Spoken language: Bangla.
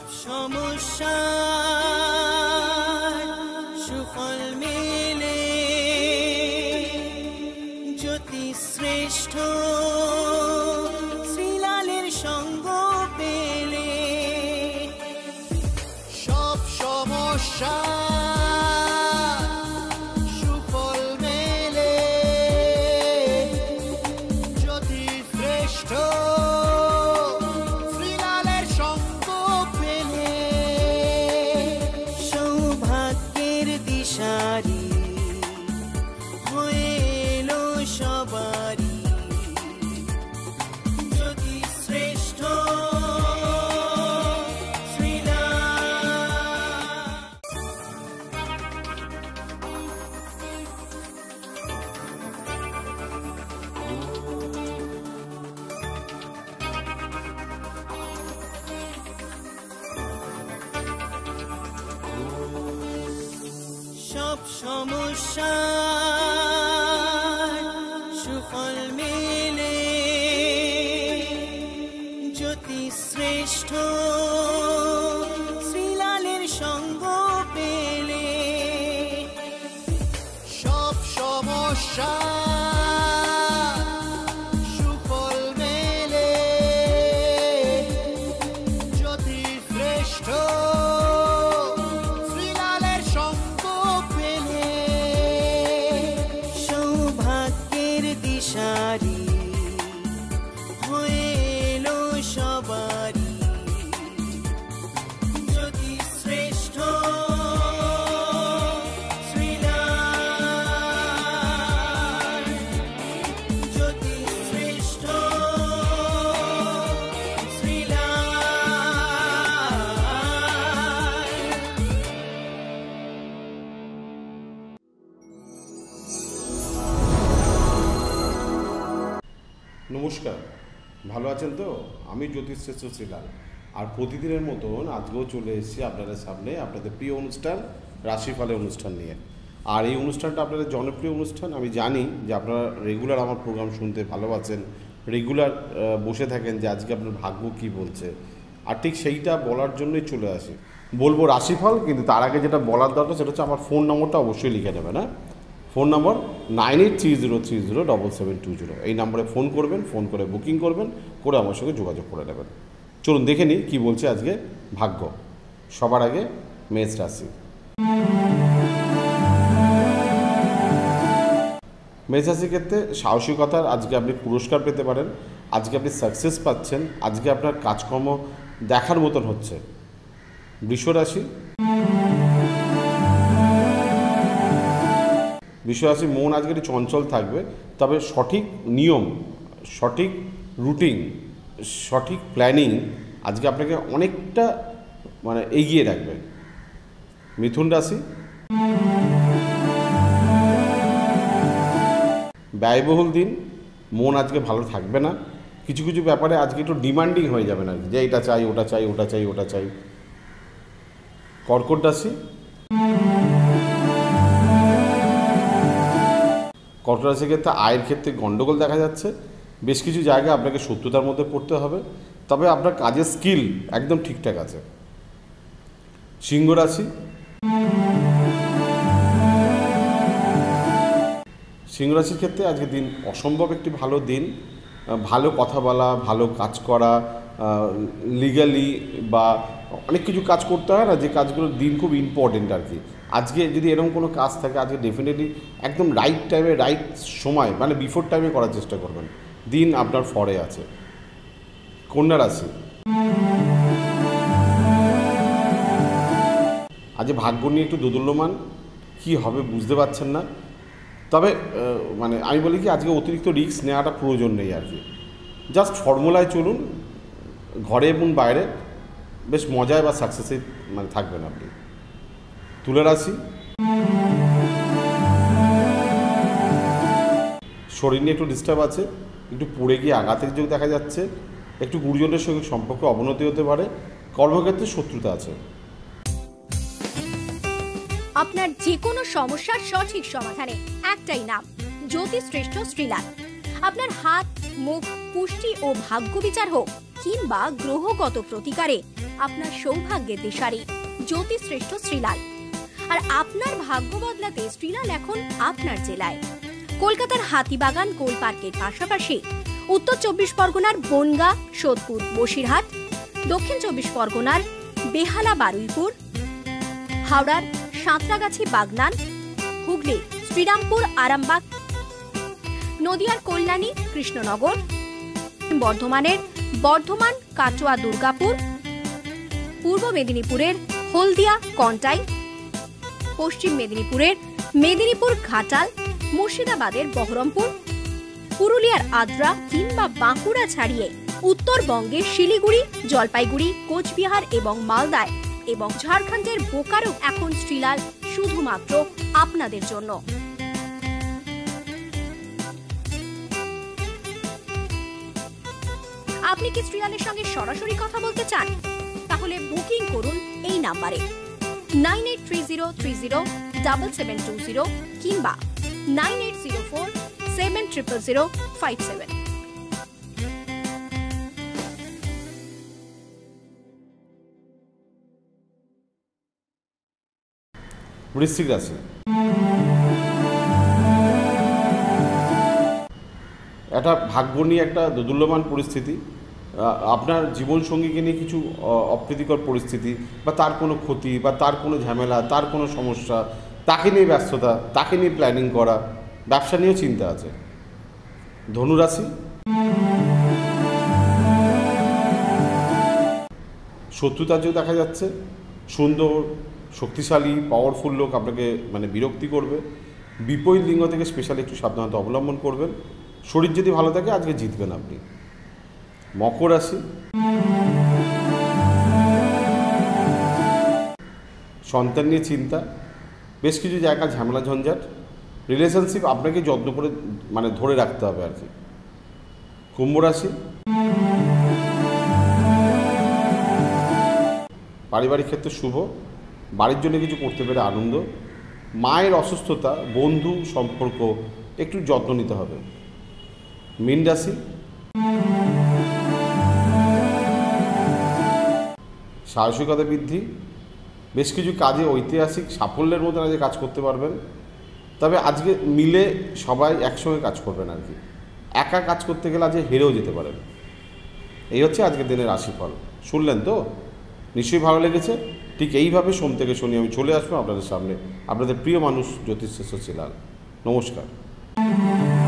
সমস্যার সুফল মেলে জ্যোতি শ্রেষ্ঠ শ্রীলালের সঙ্গ পেলে সব সমস্যা সুফল মেলে জ্যোতি শ্রেষ্ঠ শ্রীলালের সঙ্গ পেলে সৌভাগ্যের দিশারি হয়ে এলো সবারই জ্যোতি শ্রেষ্ঠ সব সমস্যার সুফল মেলে জ্যোতি শ্রেষ্ঠ শ্রীলালের সঙ্গ পেলে সব সমস্যা সুফল মেলে জ্যোতি শ্রেষ্ঠ দিশারি হয়ে এলো সবারই জ্যোতি শ্রেষ্ঠ শ্রীলাল জ্যোতি শ্রেষ্ঠ নমস্কার, ভালো আছেন তো? আমি জ্যোতিশ্রেষ্ঠ শ্রীলাল, আর প্রতিদিনের মতন আজকেও চলে এসেছি আপনাদের সামনে আপনাদের প্রিয় অনুষ্ঠান রাশিফলের অনুষ্ঠান নিয়ে। আর এই অনুষ্ঠানটা আপনাদের জনপ্রিয় অনুষ্ঠান। আমি জানি যে আপনারা রেগুলার আমার প্রোগ্রাম শুনতে ভালোবাসেন, রেগুলার বসে থাকেন যে আজকে আপনার ভাগ্য কী বলছে, আর ঠিক সেইটা বলার জন্যই চলে আসি। বলবো রাশিফল, কিন্তু তার আগে যেটা বলার দরকার সেটা হচ্ছে আমার ফোন নম্বরটা অবশ্যই লিখে নেবেন। হ্যাঁ, ফোন নম্বর 9830307720। এই নম্বরে ফোন করবেন, ফোন করে বুকিং করবেন, করে আমার সঙ্গে যোগাযোগ করে নেবেন। চলুন দেখে নিই কী বলছে আজকে ভাগ্য। সবার আগে মেষ রাশি। মেষ রাশির ক্ষেত্রে সাহসিকতার আজকে আপনি পুরস্কার পেতে পারেন, আজকে আপনি সাকসেস পাচ্ছেন, আজকে আপনার কাজকর্ম দেখার মতন হচ্ছে। বৃষ রাশি। বৃষ রাশি মন আজকে একটু চঞ্চল থাকবে, তবে সঠিক নিয়ম, সঠিক রুটিন, সঠিক প্ল্যানিং আজকে আপনাকে অনেকটা এগিয়ে রাখবে। মিথুন রাশি। ব্যয়বহুল দিন, মন আজকে ভালো থাকবে না, কিছু কিছু ব্যাপারে আজকে একটু ডিমান্ডিং হয়ে যাবেন আর কি, যে এটা চাই ওটা চাই ওটা চাই ওটা চাই। কর্কট রাশি। কর্কট রাশির ক্ষেত্রে আয়ের ক্ষেত্রে গণ্ডগোল দেখা যাচ্ছে, বেশ কিছু জায়গায় আপনাকে শত্রুতার মধ্যে পড়তে হবে, তবে আপনার কাজের স্কিল একদম ঠিকঠাক আছে। সিংহ রাশি। সিংহ রাশির ক্ষেত্রে আজকে দিন অসম্ভব একটি ভালো দিন, ভালো কথা বলা, ভালো কাজ করা, লিগালি বা অনেক কিছু কাজ করতে হয় না, যে কাজগুলোর দিন খুব ইম্পর্টেন্ট আর কি। আজকে যদি এরকম কোনো কাজ থাকে আজকে ডেফিনেটলি একদম রাইট টাইমে, রাইট সময়, বিফোর টাইমে করার চেষ্টা করবেন। দিন আপনার ফরে আছে। কন্যা রাশি। আজকে ভাগ্য নিয়ে একটু দোদুল্যমান, কী হবে বুঝতে পারছেন না, তবে আমি বলি কি আজকে অতিরিক্ত রিস্ক নেওয়াটা প্রয়োজন নেই আর কি। জাস্ট ফর্মুলায় চলুন, ঘরে এবং বাইরে বেশ মজায় বা সাকসেসে থাকবেন আপনি। তুলা রাশি। শরীর নিয়ে একটু ডিস্টার্ব আছে, একটু পড়ে গিয়ে আঘাতের যোগ দেখা যাচ্ছে, একটু গুরুজনের সঙ্গে সম্পর্কে অবনতি হতে পারে, কর্মক্ষেত্রে শত্রুতা আছে। আপনার যে কোনো সমস্যার সঠিক সমাধানে একটাই নাম, জ্যোতিশ্রেষ্ঠ শ্রীলাল। আপনার হাত, মুখ, পুষ্টি ও ভাগ্য বিচার হোক কিংবা গ্রহগত প্রতিকারে আপনার সৌভাগ্যের দিশারি জ্যোতিশ্রেষ্ঠ শ্রীলাল। আর আপনার ভাগ্য বদলাতে শ্রীলাল এখন আপনার জেলায়। কলকাতার হাতিবাগান গোল পার্কের পাশাপাশি উত্তর 24 পরগনার বনগাঁ, সোদপুর, বসিরহাট, দক্ষিণ 24 পরগনার বেহালা, বারুইপুর, হাওড়ার সাঁতরাগাছি, বাগনান, হুগলি শ্রীরামপুর, আরামবাগ, নদিয়ার কল্যাণী, কৃষ্ণনগর, বর্ধমানের বর্ধমান, কাটোয়া, দুর্গাপুর, পূর্ব মেদিনীপুরের হলদিয়া, কন্টাই, পশ্চিম মেদিনীপুরের মেদিনীপুর, ঘাটাল, মুর্শিদাবাদের বহরমপুর, পুরুলিয়ার আদ্রা কিংবা বাঁকুড়া ছাড়িয়ে উত্তরবঙ্গের শিলিগুড়ি, জলপাইগুড়ি, কোচবিহার এবং মালদায় এবং ঝাড়খণ্ডের বোকারো এখন শ্রীলাল শুধুমাত্র আপনাদের জন্য। আপনি কি শ্রীলালের সঙ্গে সরাসরি কথা বলতে চান? তাহলে বুকিং করুন এই নাম্বারে 9830307720 কিংবা 9804700057। বৃশ্চিক রাশি, একটা ভাগ্য নিয়ে একটা দোদুল্যমান পরিস্থিতি। আপনার জীবনসঙ্গীকে নিয়ে কিছু অপ্রীতিকর পরিস্থিতি বা তার কোনো ক্ষতি বা তার কোনো ঝামেলা, তার কোনো সমস্যা, তাকে নিয়ে ব্যস্ততা, তাকে নিয়ে প্ল্যানিং করা, ব্যবসা নিয়েও চিন্তা আছে। ধনুরাশি, শত্রুতা যে দেখা যাচ্ছে, সুন্দর, শক্তিশালী, পাওয়ারফুল লোক আপনাকে বিরক্তি করবে। বিপরীত লিঙ্গ থেকে স্পেশালি একটু সাবধানতা অবলম্বন করবেন। শরীর যদি ভালো থাকে আজকে জিতবেন আপনি। মকর রাশি, সন্তান নিয়ে চিন্তা, বেশ কিছু জায়গা ঝামেলা ঝঞ্ঝাট, রিলেশনশিপ আপনাকে যত্ন করে ধরে রাখতে হবে আর কি। কুম্ভ রাশি, পারিবারিক ক্ষেত্রে শুভ, বাড়ির জন্য কিছু করতে পেরে আনন্দ। মায়ের অসুস্থতা, বন্ধু সম্পর্ক একটু যত্ন নিতে হবে। মীন রাশি, সাহসিকতা বৃদ্ধি, বেশ কিছু কাজে ঐতিহাসিক সাফল্যের মধ্যে আজকে কাজ করতে পারবেন। তবে আজকে মিলে সবাই একসঙ্গে কাজ করবেন আর কি। একা কাজ করতে গেলে আজকে হেরেও যেতে পারেন। এই হচ্ছে আজকের দিনের রাশিফল। শুনলেন তো? নিশ্চয়ই ভালো লেগেছে। ঠিক এইভাবে সোম থেকে শনি আমি চলে আসবো আপনাদের সামনে, আপনাদের প্রিয় মানুষ জ্যোতিশ্রেষ্ঠ শ্রীলাল। নমস্কার।